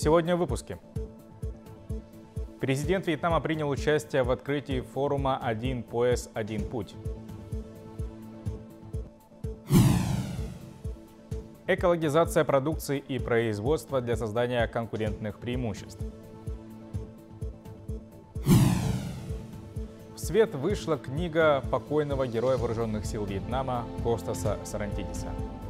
Сегодня в выпуске. Президент Вьетнама принял участие в открытии форума «Один пояс, один путь». Экологизация продукции и производства для создания конкурентных преимуществ. В свет вышла книга покойного героя вооруженных сил Вьетнама Костаса Сарантидиса.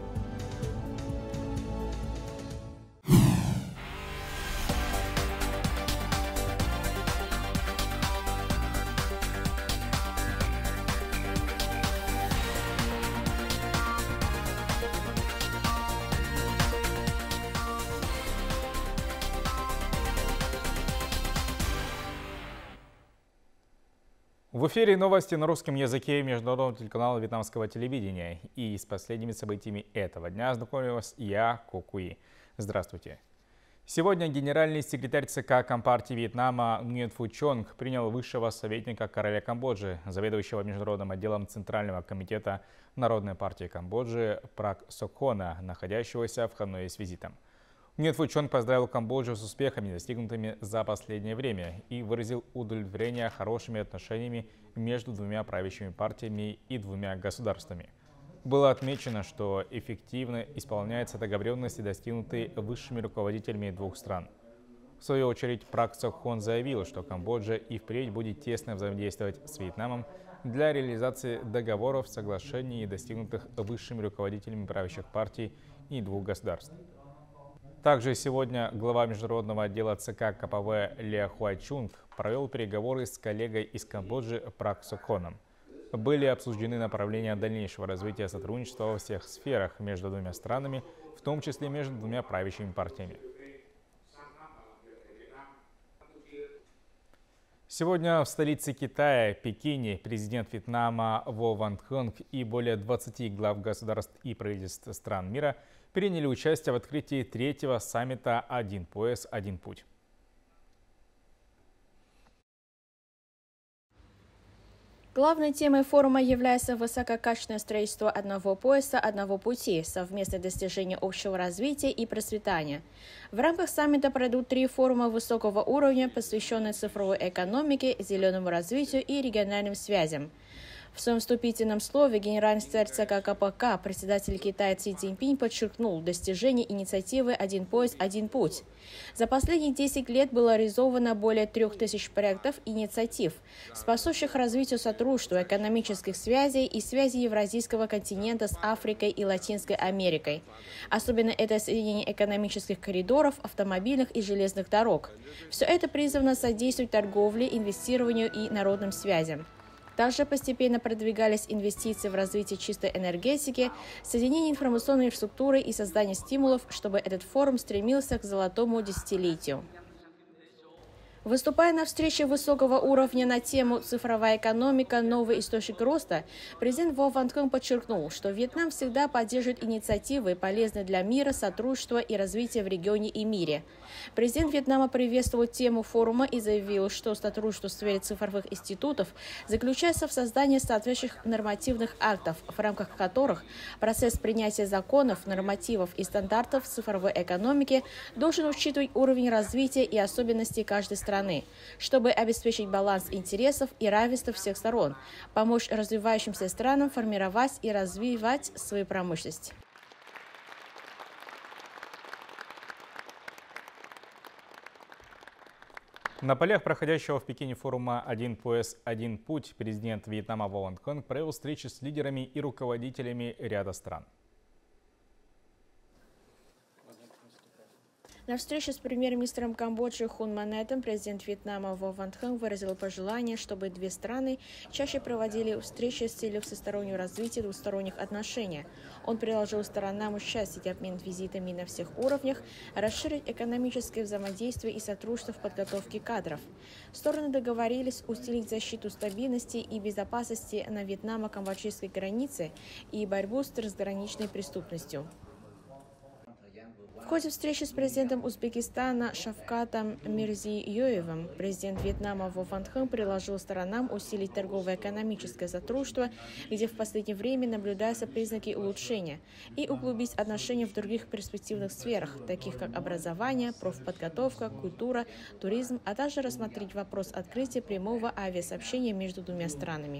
В эфире новости на русском языке международного телеканала вьетнамского телевидения. И с последними событиями этого дня знакомлю вас я, Ко Куи. Здравствуйте. Сегодня генеральный секретарь ЦК Компартии Вьетнама Nguyen Phu Trong принял высшего советника короля Камбоджи, заведующего международным отделом Центрального комитета Народной партии Камбоджи Прак Сокхона, находящегося в Ханое с визитом. Nguyen Phu Trong поздравил Камбоджу с успехами, достигнутыми за последнее время, и выразил удовлетворение хорошими отношениями между двумя правящими партиями и двумя государствами. Было отмечено, что эффективно исполняются договоренности, достигнутые высшими руководителями двух стран. В свою очередь, Прак Сокхон заявил, что Камбоджа и впредь будет тесно взаимодействовать с Вьетнамом для реализации договоров, соглашений, достигнутых высшими руководителями правящих партий и двух государств. Также сегодня глава международного отдела ЦК КПВ Ля Хуайчунг провел переговоры с коллегой из Камбоджи Прак Сокхоном. Были обсуждены направления дальнейшего развития сотрудничества во всех сферах между двумя странами, в том числе между двумя правящими партиями. Сегодня в столице Китая, Пекине, президент Вьетнама Во Ван Хонг и более 20 глав государств и правительств стран мира приняли участие в открытии третьего саммита «Один пояс, один путь». Главной темой форума является высококачественное строительство одного пояса, одного пути, совместное достижение общего развития и процветания. В рамках саммита пройдут 3 форума высокого уровня, посвященные цифровой экономике, зеленому развитию и региональным связям. В своем вступительном слове генеральный секретарь ЦК КПК, председатель Китая Си Цзиньпинь подчеркнул достижение инициативы «Один пояс, один путь». За последние 10 лет было реализовано более 3000 проектов и инициатив, способствующих развитию сотрудничества, экономических связей и связей Евразийского континента с Африкой и Латинской Америкой. Особенно это соединение экономических коридоров, автомобильных и железных дорог. Все это призвано содействовать торговле, инвестированию и народным связям. Также постепенно продвигались инвестиции в развитие чистой энергетики, соединение информационной инфраструктуры и создание стимулов, чтобы этот форум стремился к золотому десятилетию. Выступая на встрече высокого уровня на тему «Цифровая экономика. Новый источник роста», президент Во Ван Хонг подчеркнул, что Вьетнам всегда поддерживает инициативы, полезные для мира, сотрудничества и развития в регионе и мире. Президент Вьетнама приветствовал тему форума и заявил, что сотрудничество в сфере цифровых институтов заключается в создании соответствующих нормативных актов, в рамках которых процесс принятия законов, нормативов и стандартов цифровой экономики должен учитывать уровень развития и особенности каждой страны, чтобы обеспечить баланс интересов и равенство всех сторон, помочь развивающимся странам формировать и развивать свою промышленность. На полях проходящего в Пекине форума «Один пояс, один путь» президент Вьетнама Во Ван Хонг провел встречи с лидерами и руководителями ряда стран. На встрече с премьер-министром Камбоджи Хун Манетом президент Вьетнама Во Ван Хонг выразил пожелание, чтобы две страны чаще проводили встречи с целью всестороннего развития двусторонних отношений. Он предложил сторонам участвовать в обмен визитами на всех уровнях, расширить экономическое взаимодействие и сотрудничество в подготовке кадров. Стороны договорились усилить защиту стабильности и безопасности на вьетнамо-камбоджийской границе и борьбу с трансграничной преступностью. В ходе встречи с президентом Узбекистана Шавкатом Мирзиёевым президент Вьетнама Во Ван Хын предложил сторонам усилить торгово-экономическое сотрудничество, где в последнее время наблюдаются признаки улучшения, и углубить отношения в других перспективных сферах, таких как образование, профподготовка, культура, туризм, а также рассмотреть вопрос открытия прямого авиасообщения между двумя странами.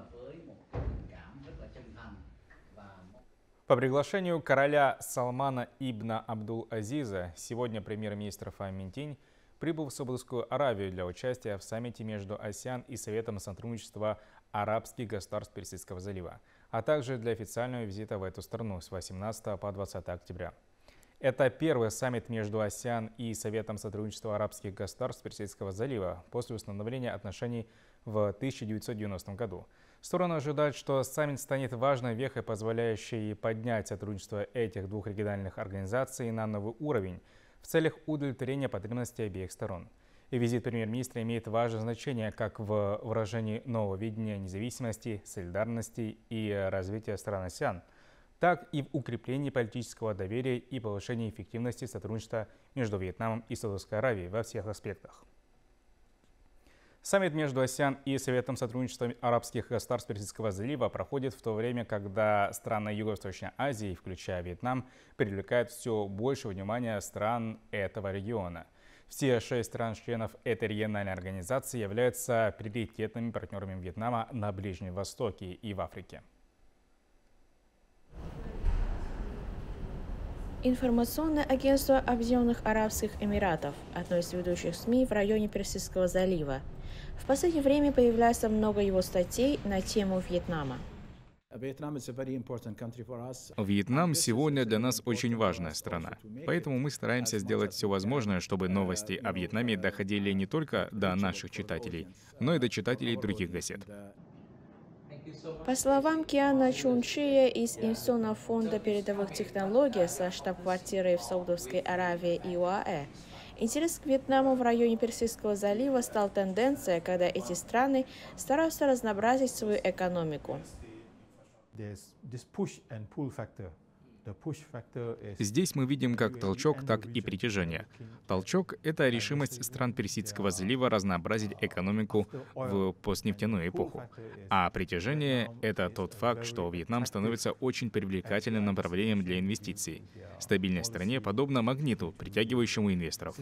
По приглашению короля Салмана ибн Абдул-Азиза сегодня премьер-министр Фахм Минтинь прибыл в Саудовскую Аравию для участия в саммите между АСЕАН и Советом сотрудничества арабских государств Персидского залива, а также для официального визита в эту страну с 18 по 20 октября. Это первый саммит между АСЕАН и Советом сотрудничества арабских государств Персидского залива после установления отношений в 1990 году. Стороны ожидают, что саммит станет важной вехой, позволяющей поднять сотрудничество этих двух региональных организаций на новый уровень в целях удовлетворения потребностей обеих сторон. И визит премьер-министра имеет важное значение как в выражении нового видения независимости, солидарности и развития стран АСЕАН, так и в укреплении политического доверия и повышении эффективности сотрудничества между Вьетнамом и Саудовской Аравией во всех аспектах. Саммит между АСЕАН и Советом сотрудничества арабских государств Персидского залива проходит в то время, когда страны Юго-Восточной Азии, включая Вьетнам, привлекают все больше внимания стран этого региона. Все 6 стран-членов этой региональной организации являются приоритетными партнерами Вьетнама на Ближнем Востоке и в Африке. Информационное агентство Объединенных Арабских Эмиратов, одно из ведущих СМИ в районе Персидского залива. В последнее время появляется много его статей на тему Вьетнама. Вьетнам сегодня для нас очень важная страна, поэтому мы стараемся сделать все возможное, чтобы новости о Вьетнаме доходили не только до наших читателей, но и до читателей других газет. По словам Киана Чунчия из Инвестиционного фонда передовых технологий со штаб-квартирой в Саудовской Аравии и УАЭ, интерес к Вьетнаму в районе Персидского залива стал тенденцией, когда эти страны стараются разнообразить свою экономику. Здесь мы видим как толчок, так и притяжение. Толчок — это решимость стран Персидского залива разнообразить экономику в постнефтяную эпоху. А притяжение — это тот факт, что Вьетнам становится очень привлекательным направлением для инвестиций. Стабильность в стране подобна магниту, притягивающему инвесторов.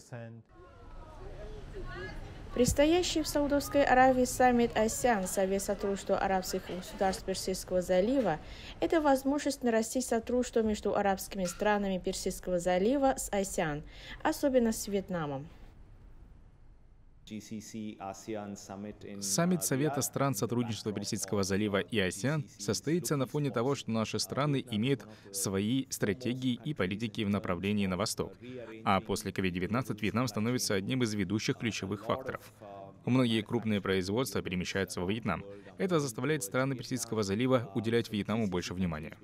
Предстоящий в Саудовской Аравии саммит АСЕАН, Совет сотрудничества арабских государств Персидского залива, это возможность нарастить сотрудничество между арабскими странами Персидского залива с АСЕАН, особенно с Вьетнамом. Саммит Совета стран сотрудничества Персидского залива и АСЕАН состоится на фоне того, что наши страны имеют свои стратегии и политики в направлении на восток. А после COVID-19 Вьетнам становится одним из ведущих ключевых факторов. Многие крупные производства перемещаются во Вьетнам. Это заставляет страны Персидского залива уделять Вьетнаму больше внимания.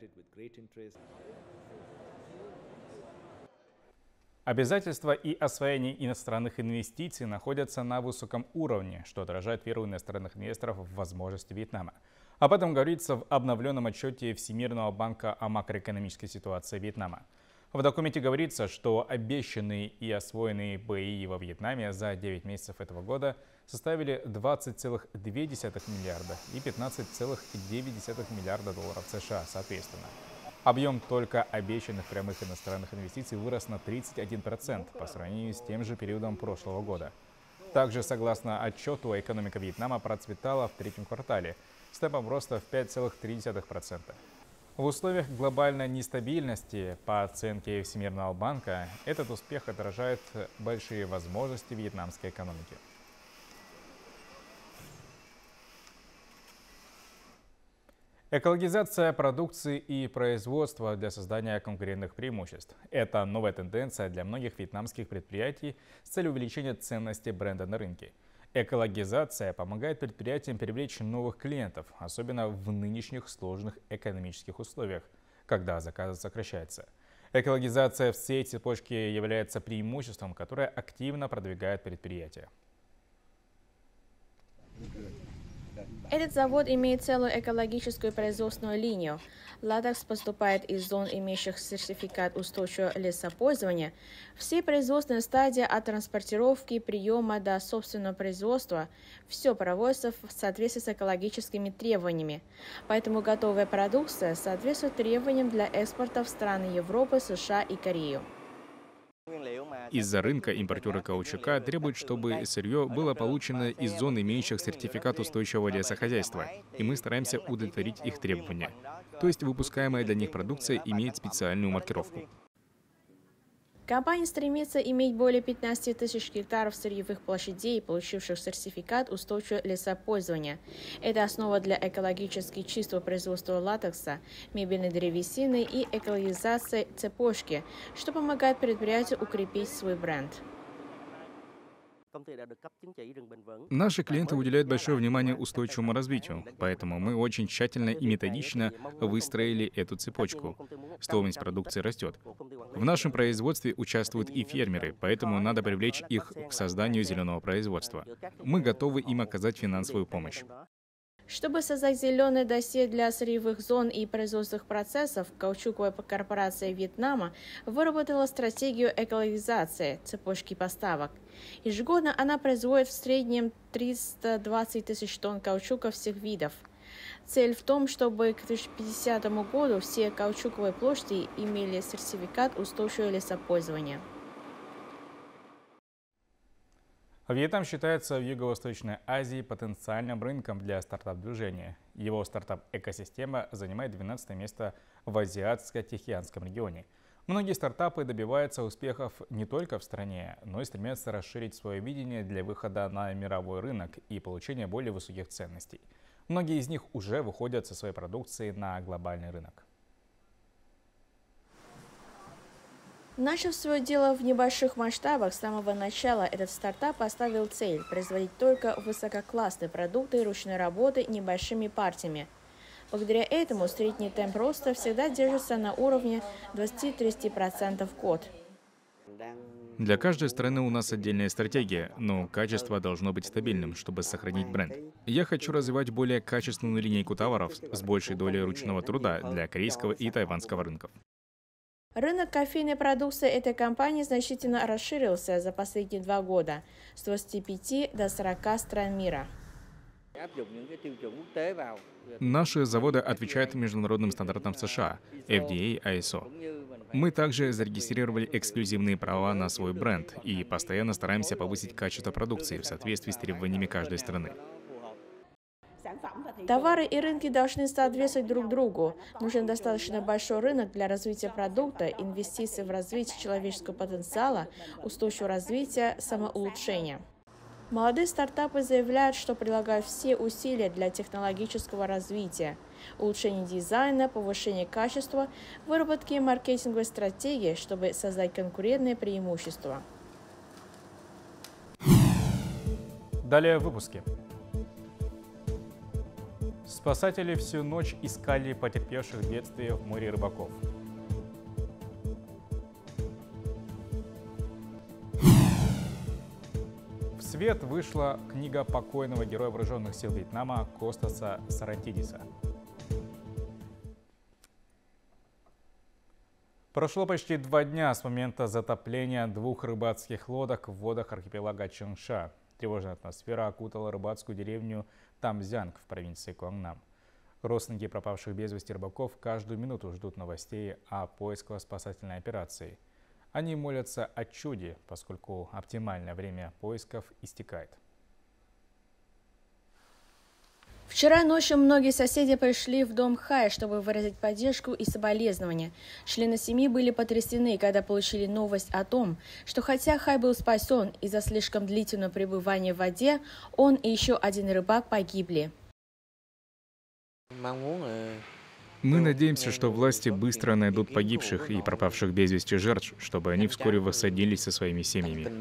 Обязательства и освоение иностранных инвестиций находятся на высоком уровне, что отражает веру иностранных инвесторов в возможности Вьетнама. Об этом говорится в обновленном отчете Всемирного банка о макроэкономической ситуации Вьетнама. В документе говорится, что обещанные и освоенные БИ во Вьетнаме за 9 месяцев этого года составили 20,2 миллиарда и 15,9 миллиарда долларов США соответственно. Объем только обещанных прямых иностранных инвестиций вырос на 31% по сравнению с тем же периодом прошлого года. Также, согласно отчету, экономика Вьетнама процветала в третьем квартале с темпом роста в 5,3%. В условиях глобальной нестабильности, по оценке Всемирного банка, этот успех отражает большие возможности вьетнамской экономики. Экологизация продукции и производства для создания конкурентных преимуществ. Это новая тенденция для многих вьетнамских предприятий с целью увеличения ценности бренда на рынке. Экологизация помогает предприятиям привлечь новых клиентов, особенно в нынешних сложных экономических условиях, когда заказы сокращаются. Экологизация всей цепочки является преимуществом, которое активно продвигает предприятия. Этот завод имеет целую экологическую производственную линию. Латекс поступает из зон, имеющих сертификат устойчивого лесопользования. Все производственные стадии от транспортировки, приема до собственного производства – все проводится в соответствии с экологическими требованиями. Поэтому готовая продукция соответствует требованиям для экспорта в страны Европы, США и Корею. Из-за рынка импортеры каучука требуют, чтобы сырье было получено из зон, имеющих сертификат устойчивого лесохозяйства, и мы стараемся удовлетворить их требования. То есть выпускаемая для них продукция имеет специальную маркировку. Компания стремится иметь более 15 тысяч гектаров сырьевых площадей, получивших сертификат устойчивого лесопользования. Это основа для экологически чистого производства латекса, мебельной древесины и экологизации цепочки, что помогает предприятию укрепить свой бренд. Наши клиенты уделяют большое внимание устойчивому развитию, поэтому мы очень тщательно и методично выстроили эту цепочку. Стоимость продукции растет. В нашем производстве участвуют и фермеры, поэтому надо привлечь их к созданию зеленого производства. Мы готовы им оказать финансовую помощь. Чтобы создать зеленое досье для сырьевых зон и производственных процессов, каучуковая корпорация Вьетнама выработала стратегию экологизации цепочки поставок. Ежегодно она производит в среднем 320 тысяч тонн каучука всех видов. Цель в том, чтобы к 2050 году все каучуковые площади имели сертификат устойчивого лесопользования. Вьетнам считается в Юго-Восточной Азии потенциальным рынком для стартап-движения. Его стартап-экосистема занимает 12 место в Азиатско-Тихоокеанском регионе. Многие стартапы добиваются успехов не только в стране, но и стремятся расширить свое видение для выхода на мировой рынок и получения более высоких ценностей. Многие из них уже выходят со своей продукцией на глобальный рынок. Начав свое дело в небольших масштабах, с самого начала этот стартап поставил цель производить только высококлассные продукты ручной работы небольшими партиями. Благодаря этому средний темп роста всегда держится на уровне 20-30% в год. Для каждой страны у нас отдельная стратегия, но качество должно быть стабильным, чтобы сохранить бренд. Я хочу развивать более качественную линейку товаров с большей долей ручного труда для корейского и тайванского рынков. Рынок кофейной продукции этой компании значительно расширился за последние 2 года с 25 до 40 стран мира. Наши заводы отвечают международным стандартам США, FDA, ISO. Мы также зарегистрировали эксклюзивные права на свой бренд и постоянно стараемся повысить качество продукции в соответствии с требованиями каждой страны. Товары и рынки должны соответствовать друг другу. Нужен достаточно большой рынок для развития продукта, инвестиций в развитие человеческого потенциала, устойчивого развития, самоулучшения. Молодые стартапы заявляют, что прилагают все усилия для технологического развития, улучшения дизайна, повышения качества, выработки маркетинговой стратегии, чтобы создать конкурентные преимущества. Далее в выпуске. Спасатели всю ночь искали потерпевших бедствия в море рыбаков. В свет вышла книга покойного героя вооруженных сил Вьетнама Костаса Сарантидиса. Прошло почти 2 дня с момента затопления 2 рыбацких лодок в водах архипелага Чонгша. Тревожная атмосфера окутала рыбацкую деревню Тамзянг в провинции Куангнам. Родственники пропавших без вести рыбаков каждую минуту ждут новостей о поисково-спасательной операции. Они молятся о чуде, поскольку оптимальное время поисков истекает. Вчера ночью многие соседи пришли в дом Хая, чтобы выразить поддержку и соболезнования. Члены семьи были потрясены, когда получили новость о том, что хотя Хай был спасен из-за слишком длительного пребывания в воде, он и еще один рыбак погибли. Мы надеемся, что власти быстро найдут погибших и пропавших без вести жертв, чтобы они вскоре воссоединились со своими семьями.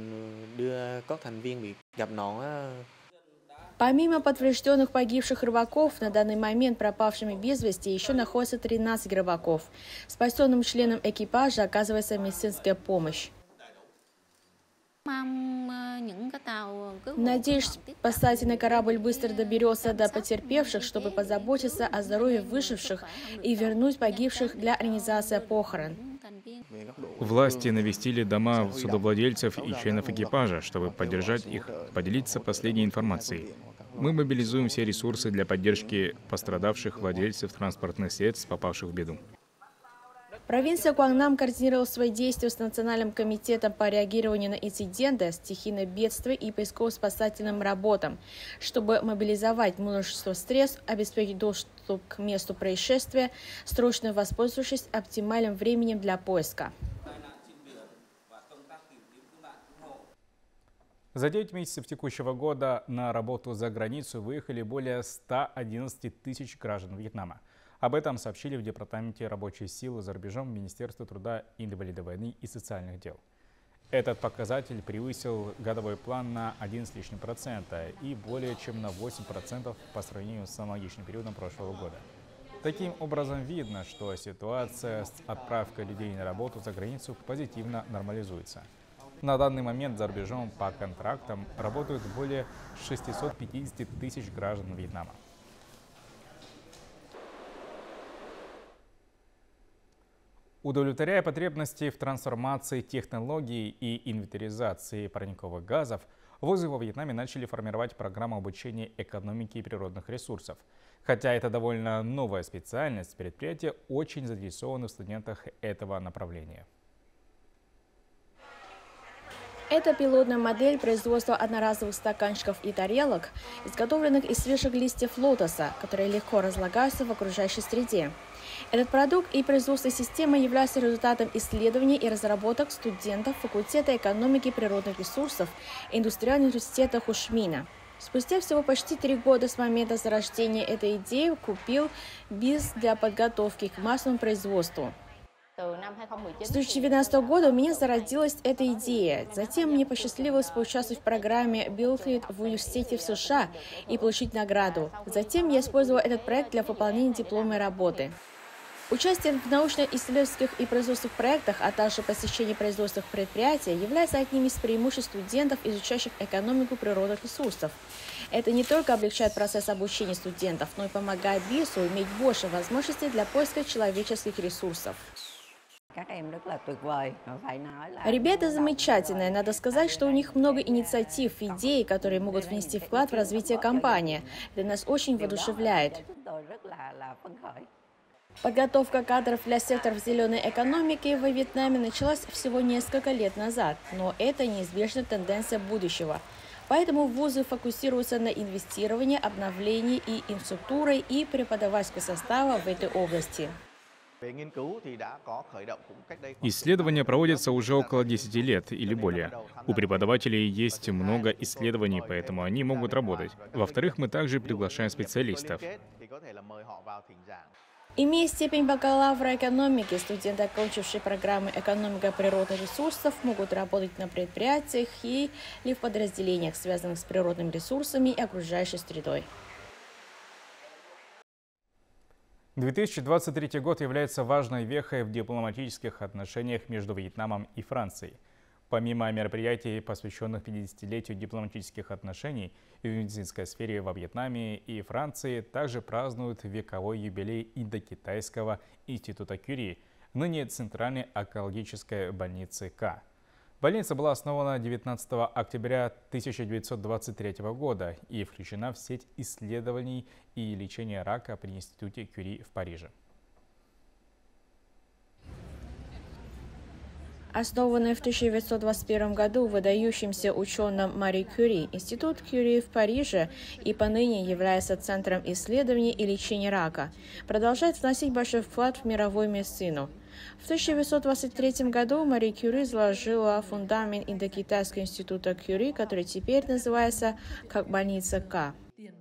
Помимо подтвержденных погибших рыбаков, на данный момент пропавшими без вести еще находится 13 рыбаков. Спасенным членам экипажа оказывается медицинская помощь. Надеюсь, спасательный корабль быстро доберется до потерпевших, чтобы позаботиться о здоровье выживших и вернуть погибших для организации похорон. Власти навестили дома судовладельцев и членов экипажа, чтобы поддержать их, поделиться последней информацией. Мы мобилизуем все ресурсы для поддержки пострадавших владельцев транспортных средств, попавших в беду. Провинция Гуаннам координировала свои действия с Национальным комитетом по реагированию на инциденты, стихийные бедствия и поисково-спасательным работам, чтобы мобилизовать множество средств, обеспечить доступ к месту происшествия, срочно воспользовавшись оптимальным временем для поиска. За 9 месяцев текущего года на работу за границу выехали более 111 тысяч граждан Вьетнама. Об этом сообщили в Департаменте рабочей силы за рубежом Министерства труда, инвалидов войны и социальных дел. Этот показатель превысил годовой план на 11,5% и более чем на 8% по сравнению с аналогичным периодом прошлого года. Таким образом, видно, что ситуация с отправкой людей на работу за границу позитивно нормализуется. На данный момент за рубежом по контрактам работают более 650 тысяч граждан Вьетнама. Удовлетворяя потребности в трансформации технологий и инвентаризации парниковых газов, вузы во Вьетнаме начали формировать программу обучения экономике и природных ресурсов. Хотя это довольно новая специальность, предприятия очень заинтересованы в студентах этого направления. Это пилотная модель производства одноразовых стаканчиков и тарелок, изготовленных из свежих листьев лотоса, которые легко разлагаются в окружающей среде. Этот продукт и производственная система являются результатом исследований и разработок студентов факультета экономики и природных ресурсов Индустриального университета Хушмина. Спустя всего почти 3 года с момента зарождения этой идеи купил БИЗ для подготовки к массовому производству. С 2012 года у меня зародилась эта идея. Затем мне посчастливилось поучаствовать в программе Build в университете в США и получить награду. Затем я использовала этот проект для выполнения дипломной работы. Участие в научно-исследовательских и производственных проектах, а также посещение производственных предприятий является одним из преимуществ студентов, изучающих экономику природных ресурсов. Это не только облегчает процесс обучения студентов, но и помогает БИЗу иметь больше возможностей для поиска человеческих ресурсов. Ребята замечательные. Надо сказать, что у них много инициатив, идей, которые могут внести вклад в развитие компании. Это нас очень воодушевляет. Подготовка кадров для секторов зеленой экономики во Вьетнаме началась всего несколько лет назад, но это неизбежная тенденция будущего. Поэтому вузы фокусируются на инвестировании, обновлении и инфраструктурой и преподавательского состава в этой области. Исследования проводятся уже около 10 лет или более. У преподавателей есть много исследований, поэтому они могут работать. Во-вторых, мы также приглашаем специалистов. Имея степень бакалавра экономики, студенты, окончившие программы «Экономика природных ресурсов», могут работать на предприятиях или в подразделениях, связанных с природными ресурсами и окружающей средой. 2023 год является важной вехой в дипломатических отношениях между Вьетнамом и Францией. Помимо мероприятий, посвященных 50-летию дипломатических отношений в медицинской сфере во Вьетнаме и Франции, также празднуют вековой юбилей Индокитайского института Кюри, ныне Центральной онкологической больницы К. Больница была основана 19 октября 1923 года и включена в сеть исследований и лечения рака при институте Кюри в Париже. Основанный в 1921 году выдающимся ученым Мари Кюри, институт Кюри в Париже и поныне является центром исследований и лечения рака, продолжает вносить большой вклад в мировую медицину. В 1923 году Мари Кюри заложила фундамент Индокитайского института Кюри, который теперь называется как больница К.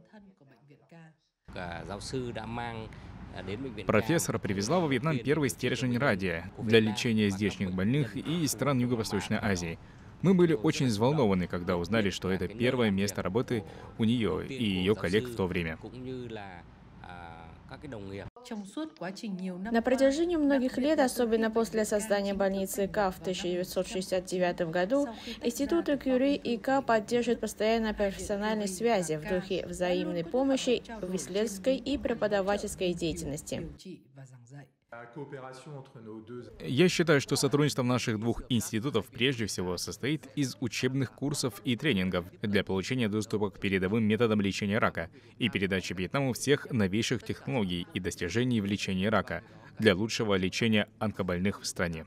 Профессор привезла во Вьетнам первый стержень радия для лечения здешних больных и из стран Юго-Восточной Азии. Мы были очень взволнованы, когда узнали, что это первое место работы у нее и ее коллег в то время. На протяжении многих лет, особенно после создания больницы ИК в 1969 году, институты Кюри и ИК поддерживают постоянно профессиональные связи в духе взаимной помощи в исследовательской и преподавательской деятельности. Я считаю, что сотрудничество наших двух институтов прежде всего состоит из учебных курсов и тренингов для получения доступа к передовым методам лечения рака и передачи Вьетнаму всех новейших технологий и достижений в лечении рака для лучшего лечения онкобольных в стране.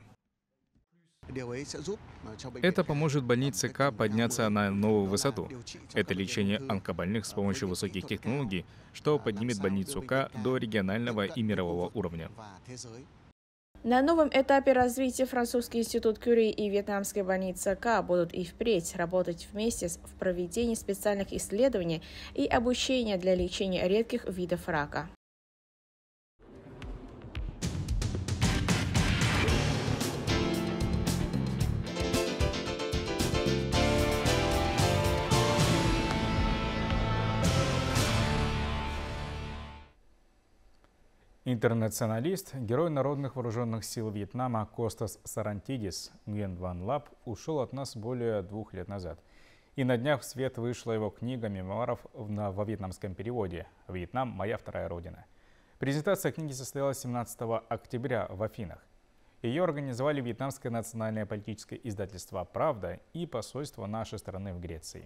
Это поможет больнице ИК подняться на новую высоту. Это лечение онкобольных с помощью высоких технологий, что поднимет больницу ИК до регионального и мирового уровня. На новом этапе развития французский институт Кюри и вьетнамская больница ИК будут и впредь работать вместе в проведении специальных исследований и обучения для лечения редких видов рака. Интернационалист, герой народных вооруженных сил Вьетнама Костас Сарантидис Nguyen Van Lap ушел от нас более 2 лет назад. И на днях в свет вышла его книга мемуаров во вьетнамском переводе «Вьетнам. Моя вторая родина». Презентация книги состоялась 17 октября в Афинах. Ее организовали Вьетнамское национальное политическое издательство «Правда» и посольство нашей страны в Греции.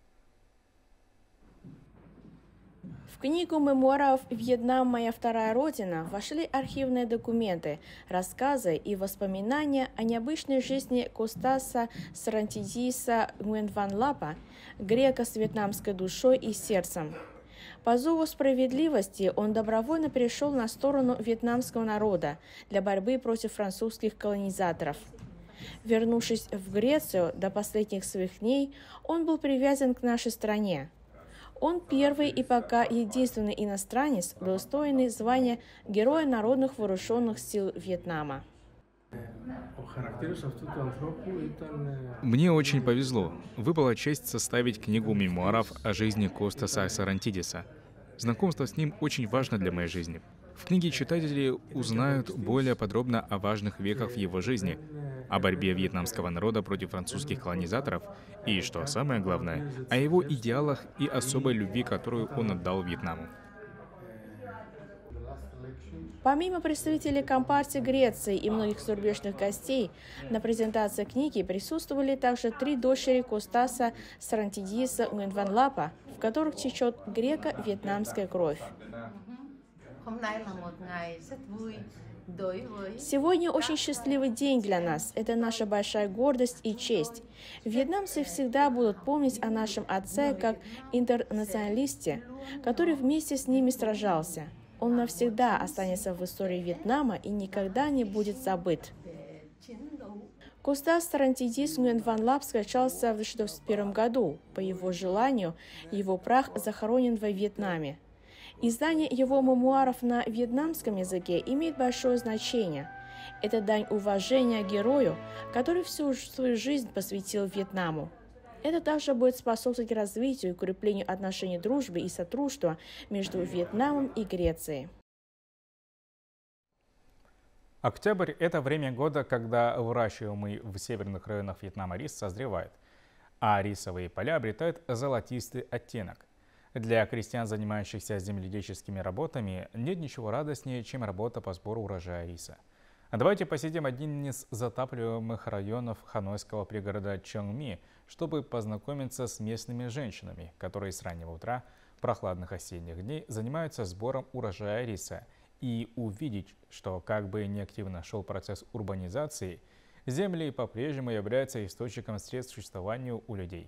В книгу мемуаров «Вьетнам. Моя вторая родина» вошли архивные документы, рассказы и воспоминания о необычной жизни Костаса Сарантидиса Nguyen Van Lap, грека с вьетнамской душой и сердцем. По зову справедливости он добровольно перешел на сторону вьетнамского народа для борьбы против французских колонизаторов. Вернувшись в Грецию до последних своих дней, он был привязан к нашей стране. Он первый и пока единственный иностранец, достойный звания Героя народных вооруженных сил Вьетнама. Мне очень повезло. Выпала честь составить книгу мемуаров о жизни Костаса Сарантидиса. Знакомство с ним очень важно для моей жизни. В книге читатели узнают более подробно о важных веках в его жизни, о борьбе вьетнамского народа против французских колонизаторов и, что самое главное, о его идеалах и особой любви, которую он отдал Вьетнаму. Помимо представителей Компартии Греции и многих зарубежных гостей, на презентации книги присутствовали также 3 дочери Костаса Сарантидиса Nguyen Van Lap, в которых течет греко-вьетнамская кровь. Сегодня очень счастливый день для нас. Это наша большая гордость и честь. Вьетнамцы всегда будут помнить о нашем отце как интернационалисте, который вместе с ними сражался. Он навсегда останется в истории Вьетнама и никогда не будет забыт. Костас Сарантидис Nguyen Van Lap скончался в 2001 году. По его желанию, его прах захоронен во Вьетнаме. Издание его мемуаров на вьетнамском языке имеет большое значение. Это дань уважения герою, который всю свою жизнь посвятил Вьетнаму. Это также будет способствовать развитию и укреплению отношений дружбы и сотрудничества между Вьетнамом и Грецией. Октябрь – это время года, когда выращиваемый в северных районах Вьетнама рис созревает, а рисовые поля обретают золотистый оттенок. Для крестьян, занимающихся земледельческими работами, нет ничего радостнее, чем работа по сбору урожая риса. Давайте посетим один из затапливаемых районов ханойского пригорода Чонгми, чтобы познакомиться с местными женщинами, которые с раннего утра прохладных осенних дней занимаются сбором урожая риса, и увидеть, что как бы неактивно шел процесс урбанизации, земли по-прежнему являются источником средств существования у людей.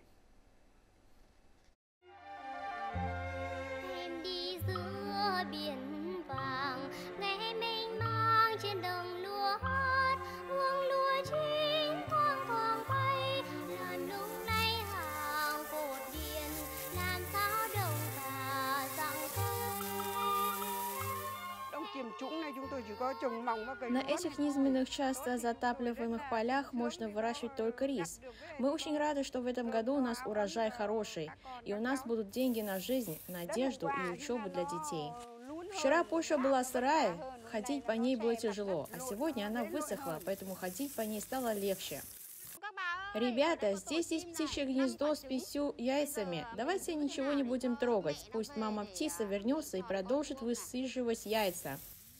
На этих низменных, часто затапливаемых полях можно выращивать только рис. Мы очень рады, что в этом году у нас урожай хороший, и у нас будут деньги на жизнь, надежду и учебу для детей. Вчера почва была сырая, ходить по ней было тяжело, а сегодня она высохла, поэтому ходить по ней стало легче. Ребята, здесь есть птичье гнездо с 5 яйцами. Давайте ничего не будем трогать. Пусть мама птица вернется и продолжит высиживать яйца.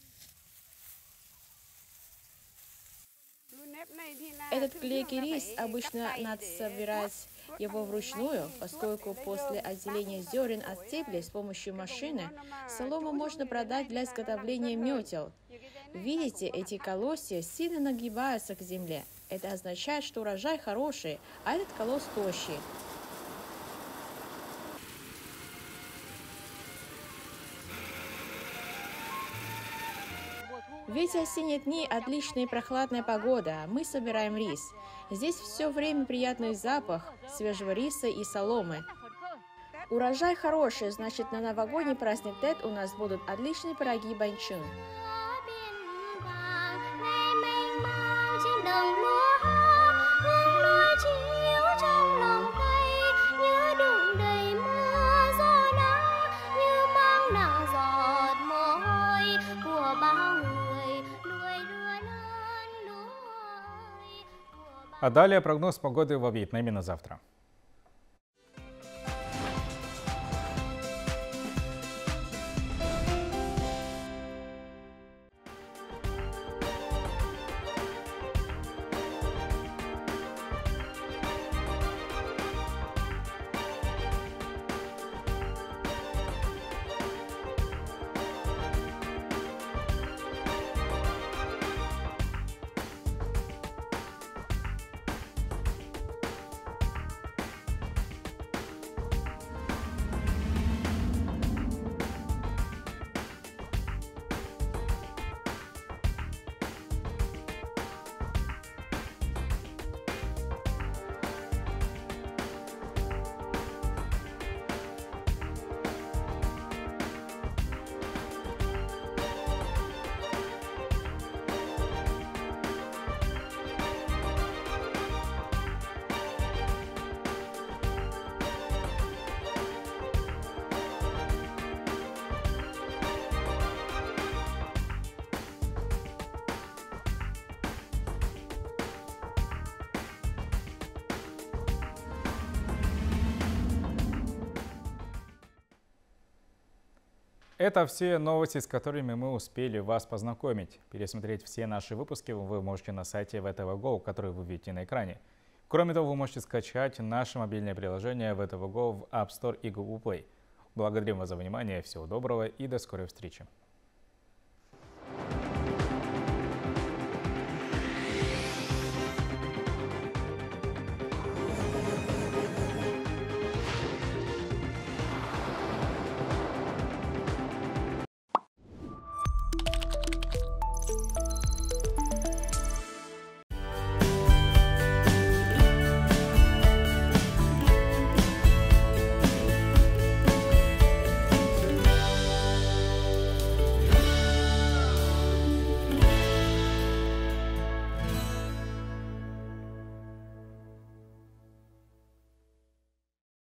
Этот клейкий рис обычно надо собирать его вручную, поскольку после отделения зерен от стеблей с помощью машины солому можно продать для изготовления метел. Видите, эти колосья сильно нагибаются к земле. Это означает, что урожай хороший, а этот колос тощий. В эти осенние дни отличная и прохладная погода, мы собираем рис. Здесь все время приятный запах свежего риса и соломы. Урожай хороший, значит, на новогодний праздник Тет у нас будут отличные пироги банчун. А далее прогноз погоды во Вьетнаме на завтра. Это все новости, с которыми мы успели вас познакомить. Пересмотреть все наши выпуски вы можете на сайте VTV Go, который вы видите на экране. Кроме того, вы можете скачать наше мобильное приложение VTV Go в App Store и Google Play. Благодарим вас за внимание, всего доброго и до скорой встречи.